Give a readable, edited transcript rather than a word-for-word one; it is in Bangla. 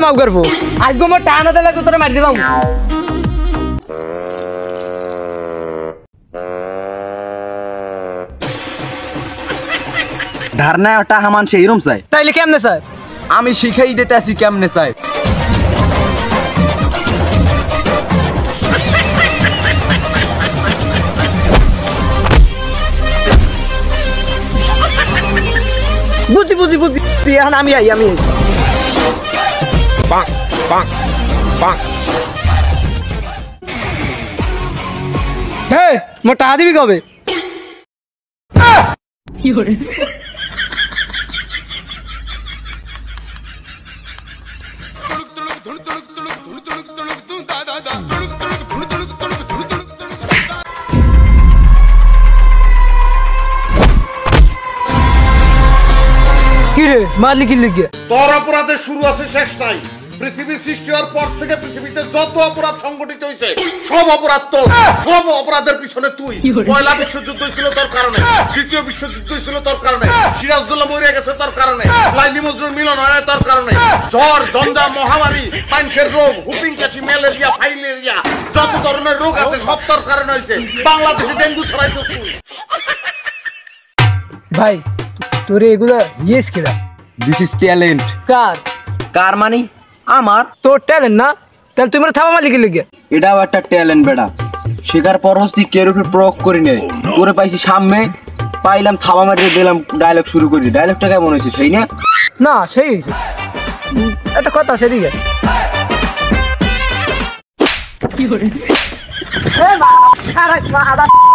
মাফ করবো আজকে আমার টানা দিলে তোরা মারি দিলাম ধারণা টাকা মান সেইরকম চাই তাইলে কেমনে স্যার আমি শিখাই দিতে আসি কেমনে চাই বুঝি বুঝি বুঝি এখন আমি আই Bonk, bonk, bonk. হে মোর টাকা দিবি কবে কি রে মারলি কি লিখে তোর অপরাধের শুরু আছে শেষ নাই পৃথিবীর সৃষ্টি হওয়ার পর থেকে পৃথিবীতে যত অপরাধ সংগঠিত হয়েছে সব অপরাধ তোর সব অপরাধের পিছনে তুই পয়লা বিশ্বযুদ্ধ হয়েছিল তোর কারণে দ্বিতীয় বিশ্বযুদ্ধ হয়েছিল তোর কারণে সিরাজউদ্দৌলা মরে গেছে তোর কারণে লাইলি মজনুর মিলন হয় তোর কারণে জ্বর জন্দা মহামারী পাইনসের রোগ হুপিং কাশি ম্যালেরিয়া ফাইলেরিয়া যত ধরনের রোগ আছে সব তোর কারণে হয়েছে বাংলাদেশে ডেঙ্গু ছড়াইছিস তুই ভাই তোরে এগুলা ইয়েস কিরা দিস ইজ ট্যালেন্ট কার কার মানি আমার তোর ট্যালেন্ট না তাহলে তুমি থাবা মারলি কি লিখে এটাও একটা ট্যালেন্ট বেটা শেখার পরবর্তী কের উপর প্রয়োগ করি নে করে পাইছি সামনে পাইলাম থাবা মারিয়ে দিলাম ডায়লগ শুরু করি ডায়লগটা কেমন হয়েছে সেই না না সেই একটা কথা সেদিকে কি করে